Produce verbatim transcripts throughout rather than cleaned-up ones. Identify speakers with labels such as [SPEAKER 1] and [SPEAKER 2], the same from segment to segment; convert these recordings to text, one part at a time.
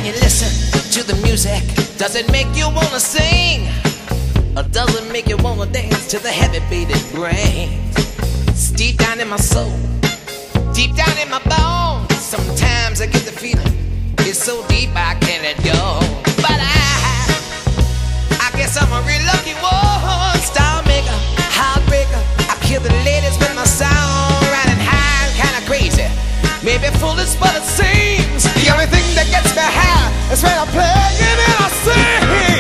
[SPEAKER 1] you listen to the music, does it make you wanna sing? Or does it make you wanna dance to the heavy beat it brings? It's deep down in my soul, deep down in my bones. Sometimes I get the feeling, it's so deep I can't let go. But I, I guess I'm a real lucky one. Star maker, heartbreaker, I kill the ladies with my sound. Riding high and kinda crazy, maybe foolish but it seems. The only thing that gets me high is when I play it and I sing.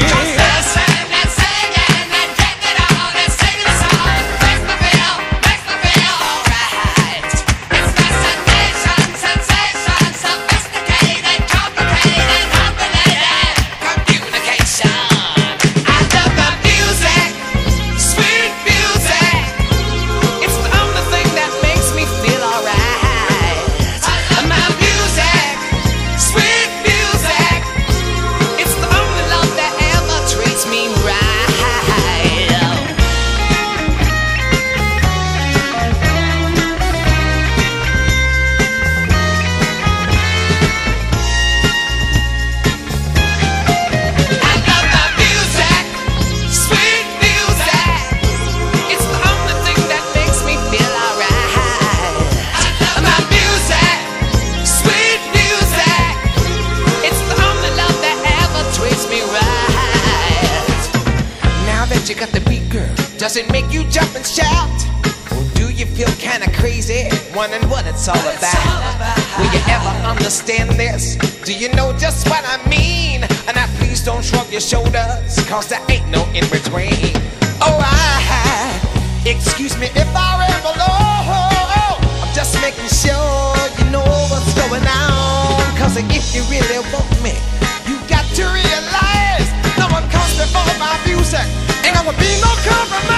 [SPEAKER 1] You got the beat, girl. Does it make you jump and shout? Or do you feel kinda crazy, wondering what it's all about? Will you ever understand this? Do you know just what I mean? And now please don't shrug your shoulders, cause there ain't no in between. Alright, excuse me if I ramble on. I'm just making sure you know what's going on. Cause if you really want me, you got to realize no one comes before my music. Ain't gonna be no compromise.